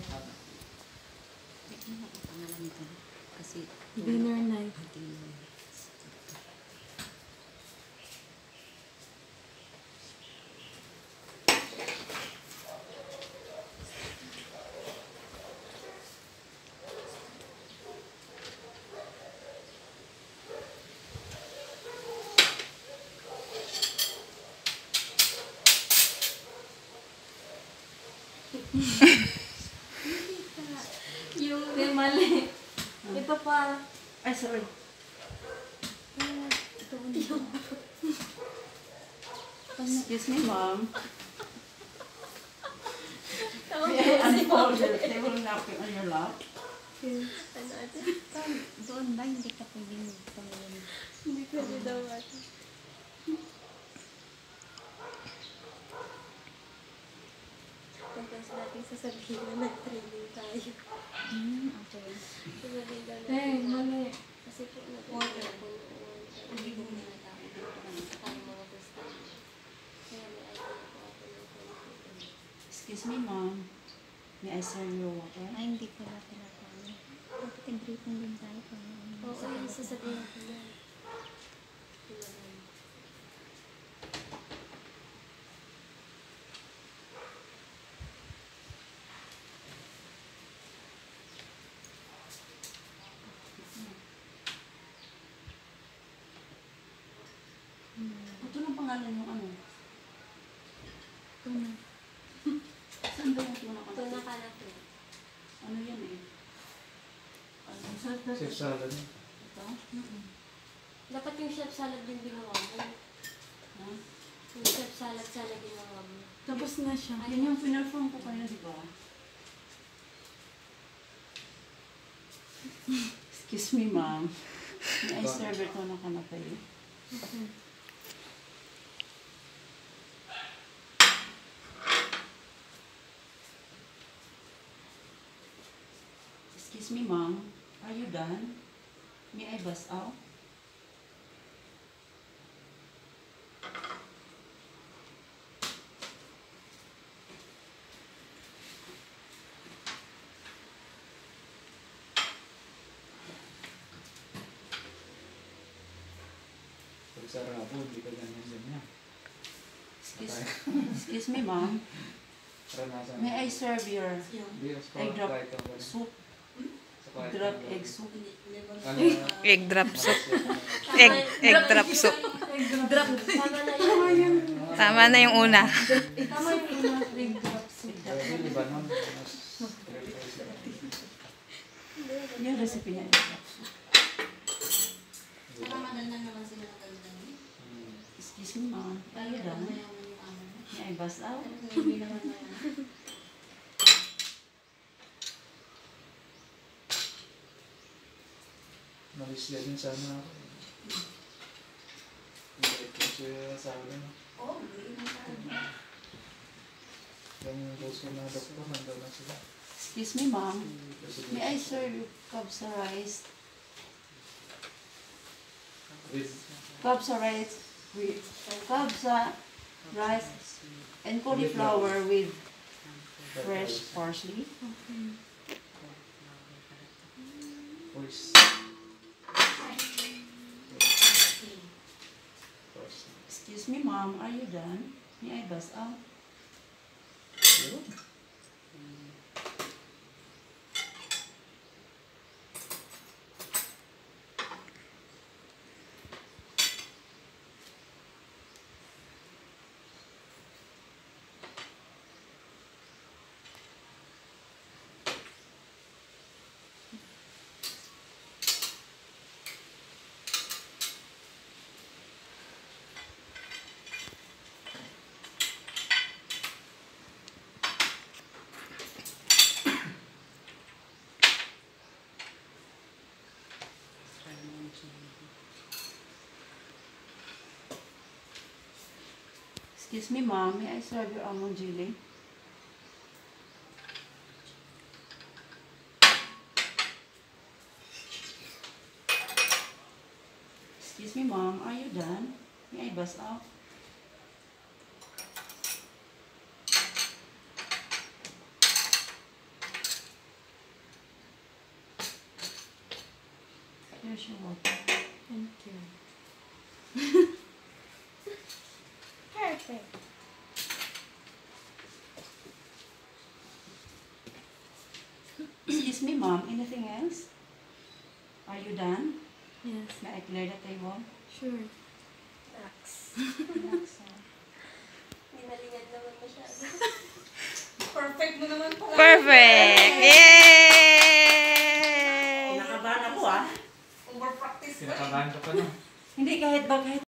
Pangalan nito kasi dinner night. Yung mali. Ito pa. Ay, sorry. Ito yung. Excuse me, ma'am. May I unfold your table napkin on your lap? Ano ate? Doon ba? Hindi ka pwedeng pangulong. Hindi pwede daw ate. Tapos natin sasabihin na nag-training tayo. Okay. Sasabihin daw natin. Mali. Kasi po Order. Hindi po mga tao dito tayo mga gusto. Kaya may idea po ako ng content. Excuse me, ma'am. May I serve your water? Ay, hindi pala pinapano. Dapat i-briefing din tayo kung ano. Oo, yung sasabihin ko na. Ito ng pangalan yung ano? Tuna. Saan ba yung tuna ka? Tuna ka na po. Ano yan eh? Ano? Chef salad. Ito? Dapat yung chef salad din ginawa mo. Ha? Yung chef salad sana ginawa mo. Tapos na siya. Yan yung pinarform ko kayo, di ba? Excuse me, ma'am. May I serve ito ng kanapay? Excuse me, ma'am. Are you done? May I bust out? Pag sa rabo, hindi ka ganyan. Excuse me, ma'am. Ranasan. May I serve your Hindi, sa egg drop kahit ako. soup? Sa kahit Drop ako. egg soup? Ano? Egg drop soup. Egg drop soup. Tama na yun. Tama na yung una. Tama yung una. Egg drop soup. Grabe, Libanon. Yung recipe niya, egg drop soup. Saka maganda naman sila maganda. Excuse me, ma'am. Are you done? May I bust out? Hindi naman na yan. Malis din sana ako. Hindi ko siya sa akin. Oo, hindi naman tayo. Yung gusto na doktor, nandun na sila. Excuse me, ma'am. May I serve you kabsa rice? Kabsa rice with kabsa rice and cauliflower with fresh parsley. Voice. Excuse me, ma'am. Are you done? May I bust out? Good. Excuse me, ma'am. May I serve your almond jelly? Excuse me, ma'am. Are you done? May I bust out? Here's your water. Thank you. Perfect. Excuse me, Mom. Anything else? Are you done? Yes. May I clear the table? Sure. Relax. Relax, ah. Ginalingad naman masyado. Perfect mo naman pala. Perfect! Yay! Nakabahan ako ah. Kinakabahan ka pa no? Hindi kahit